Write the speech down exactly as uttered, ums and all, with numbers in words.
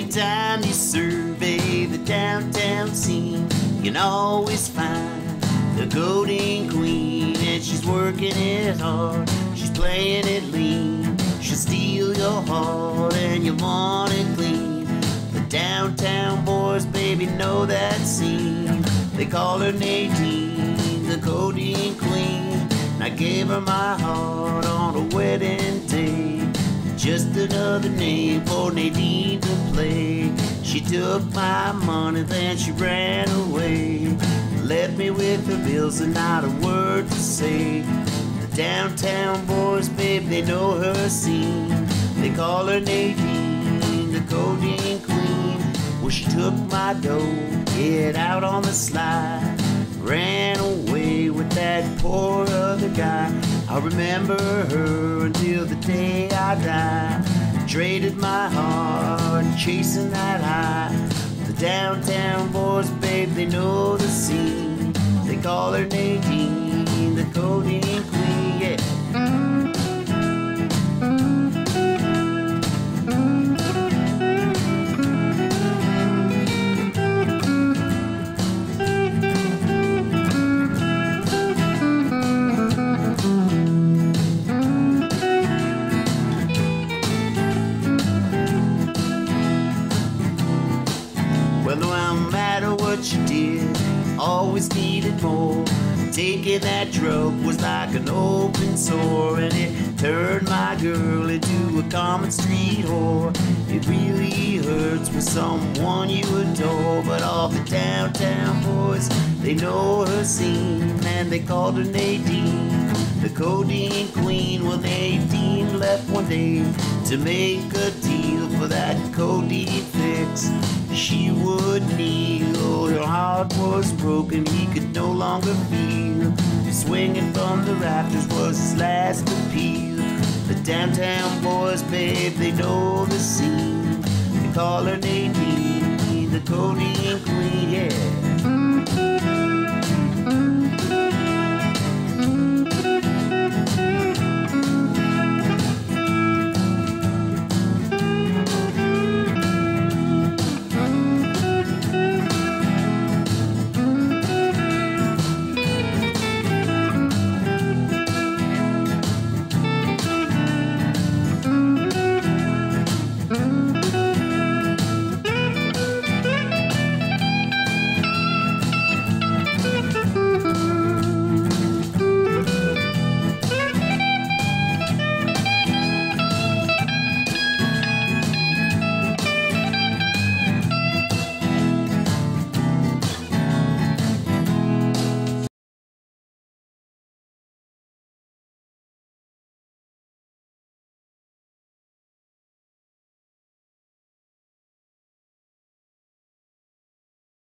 Anytime you survey the downtown scene, you can always find the codeine queen. And she's working it hard, she's playing it lean. She'll steal your heart and you want it clean. The downtown boys, baby, know that scene. They call her Nadine, the codeine queen. And I gave her my heart on a wedding day. Just another name for Nadine to play. She took my money, then she ran away. Left me with her bills and not a word to say. The downtown boys, babe, they know her scene. They call her Nadine, the codeine queen. Well, she took my dough, get out on the slide. Ran away with that poor other guy. I remember her until the day I die. Traded my heart, chasing that high. The downtown boys, babe, they know the scene. They call her Nadine, the codeine queen, yeah. Well, no matter what you did, always needed more. Taking that drug was like an open sore, and it turned my girl into a common street whore. It really hurts with someone you adore, but all the downtown boys, they know her scene, and they called her Nadine, the codeine queen. Well, Nadine left one day to make a deal for that codeine fix. She would kneel, her heart was broken, he could no longer feel. Swinging from the rafters was his last appeal. The downtown boys, babe, they know the scene. They call her Nadine, the codeine queen, yeah.